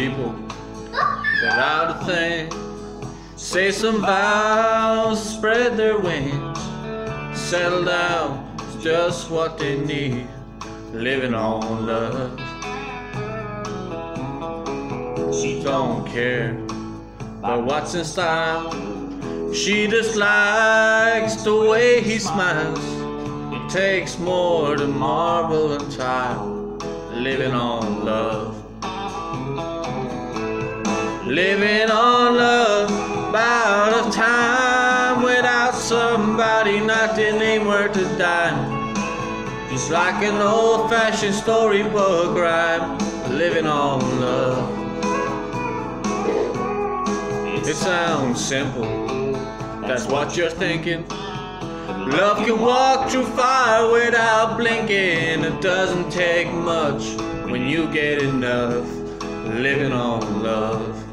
people without a thing. Say some vows, spread their wings, settle down, it's just what they need, living on love. She don't care about what's in style, she just likes the way he smiles. It takes more to marble and tile, living on love. Living on love, about a time without somebody nothing ain't worth a dime. Just like an old-fashioned storybook rhyme, living on love. It sounds simple, that's what you're thinking. Love can walk through fire without blinking. It doesn't take much when you get enough, living on love.